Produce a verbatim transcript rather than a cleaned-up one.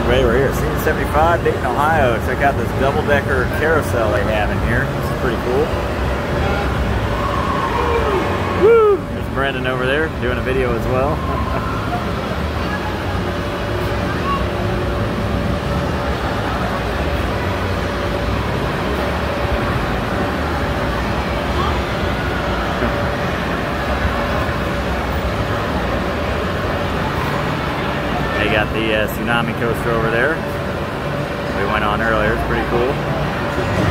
way we're here. Scene seventy-five, Dayton, Ohio. Check out this double-decker carousel they have in here. This is pretty cool. Woo! There's Brendan over there doing a video as well. They got the uh, tsunami coaster over there. We went on earlier. It's pretty cool.